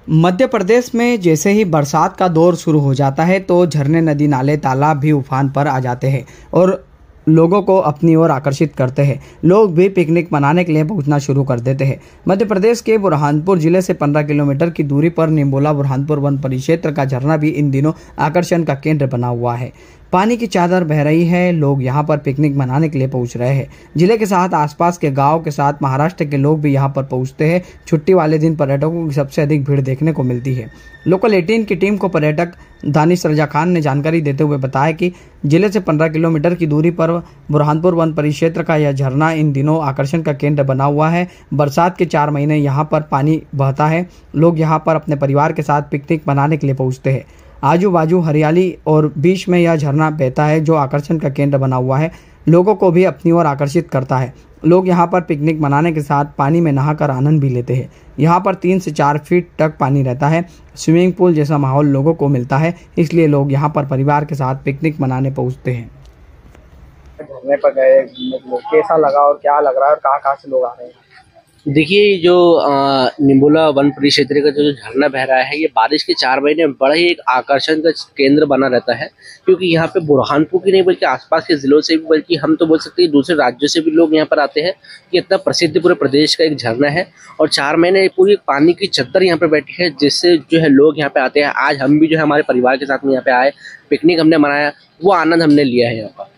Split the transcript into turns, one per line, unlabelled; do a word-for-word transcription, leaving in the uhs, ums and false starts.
मध्य प्रदेश में जैसे ही बरसात का दौर शुरू हो जाता है तो झरने, नदी, नाले, तालाब भी उफान पर आ जाते हैं और लोगों को अपनी ओर आकर्षित करते हैं। लोग भी पिकनिक मनाने के लिए पहुंचना शुरू कर देते हैं। मध्य प्रदेश के बुरहानपुर जिले से पंद्रह किलोमीटर की दूरी पर निम्बोला बुरहानपुर वन परिक्षेत्र का झरना भी इन दिनों आकर्षण का केंद्र बना हुआ है। पानी की चादर बह रही है, लोग यहां पर पिकनिक मनाने के लिए पहुंच रहे हैं। जिले के साथ आसपास के गांव के साथ महाराष्ट्र के लोग भी यहां पर पहुंचते हैं। छुट्टी वाले दिन पर्यटकों की सबसे अधिक भीड़ देखने को मिलती है। लोकल अठारह की टीम को पर्यटक दानिश रजा खान ने जानकारी देते हुए बताया कि जिले से पंद्रह किलोमीटर की दूरी पर बुरहानपुर वन परिक्षेत्र का यह झरना इन दिनों आकर्षण का केंद्र बना हुआ है। बरसात के चार महीने यहाँ पर पानी बहता है। लोग यहाँ पर अपने परिवार के साथ पिकनिक मनाने के लिए पहुँचते हैं। आजू बाजू हरियाली और बीच में यह झरना बहता है जो आकर्षण का केंद्र बना हुआ है। लोगों को भी अपनी ओर आकर्षित करता है। लोग यहाँ पर पिकनिक मनाने के साथ पानी में नहाकर आनंद भी लेते हैं। यहाँ पर तीन से चार फीट तक पानी रहता है। स्विमिंग पूल जैसा माहौल लोगों को मिलता है, इसलिए लोग यहाँ पर परिवार के साथ पिकनिक मनाने पहुँचते हैं।
झरने पर गए, कैसा लगा और क्या लग रहा है और कहाँ कहाँ से लोग आ रहे हैं?
देखिए, जो निम्बोला वन परिक्षेत्र का जो झरना बह रहा है, ये बारिश के चार महीने में बड़ा ही एक आकर्षण का केंद्र बना रहता है, क्योंकि यहाँ पे बुरहानपुर की नहीं बल्कि आसपास के जिलों से भी, बल्कि हम तो बोल सकते हैं दूसरे राज्यों से भी लोग यहाँ पर आते हैं। कि इतना प्रसिद्ध पूरे प्रदेश का एक झरना है और चार महीने पूरी पानी की चद्दर यहाँ पर बैठी है, जिससे जो है लोग यहाँ पे आते हैं। आज हम भी जो है हमारे परिवार के साथ में यहाँ पे आए, पिकनिक हमने मनाया, वो आनंद हमने लिया है यहाँ पर।